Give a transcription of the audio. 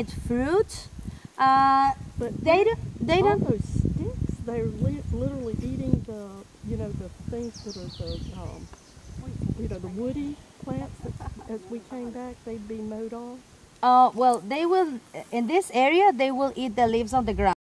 fruit. But They all don't. those sticks, they're literally eating the, the things that are the woody plants that as we came back, they'd be mowed off. Well, they will in this area. They will eat the leaves on the ground.